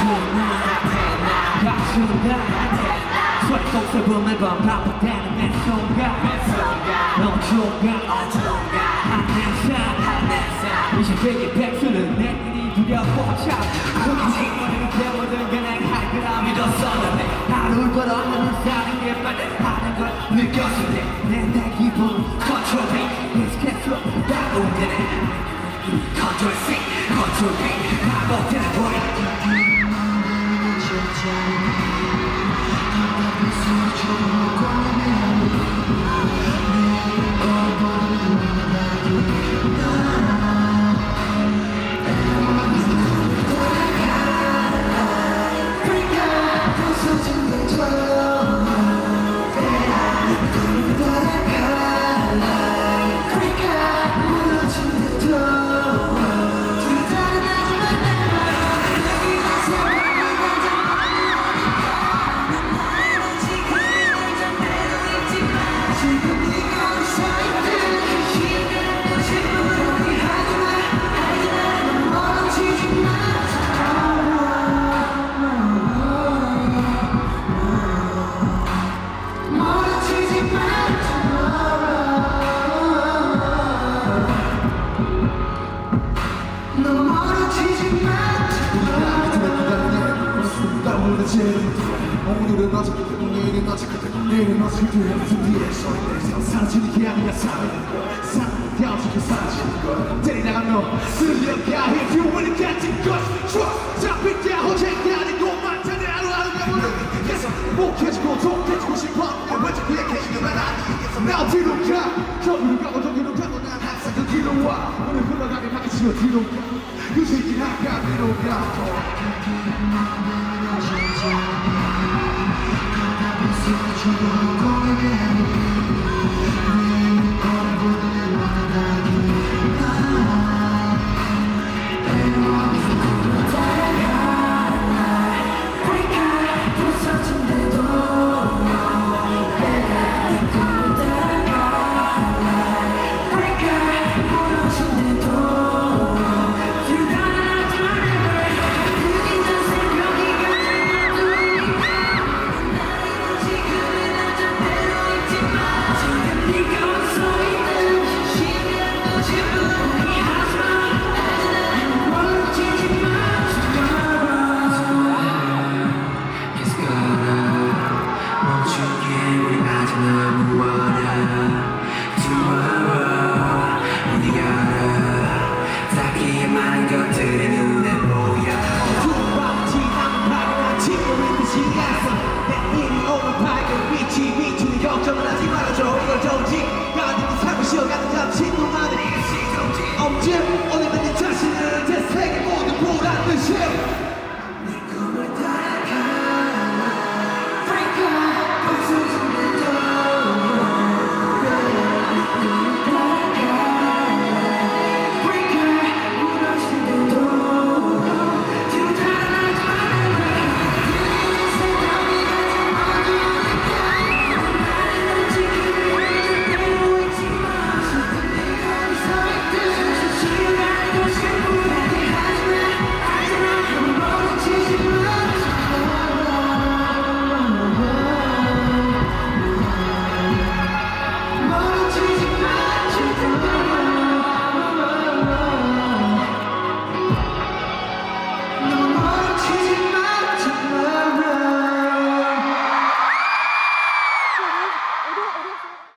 속세범을 반복되는 내 손가 어딘가 한내사 이제 되게 백수는 내 일이 두려워져 그것이 때모든 게 내가 할 거라 믿었었는데 하루를 걸어가는 사는 게 빨리 하는 걸 느꼈을 때내 기분 컨트롤이 계속해서 다운되네 컨트롤 C 컨트롤 V 반복되는 거야 오늘은 어저께 내일은 어저께 내일은 어저께 뒤에 서있네 사라지는 게 아니라 살아있는 거 사랑이 어떻게 사라지는 거 때리다가 너 쓸려가 If you really got to go Trust 잡힐 때 호재가 아니고 만찬에 하루하루가 모르는 계속 목해지고 독해지고 싶어 왠지 그게 계시는 아니겠어 나 뒤로 가 저기로 가고 저기로 가고 난 항상 그 뒤로 와 오늘 흘러가면 나게 치고 뒤로 가그 새끼 나가 뒤로 가 You're going to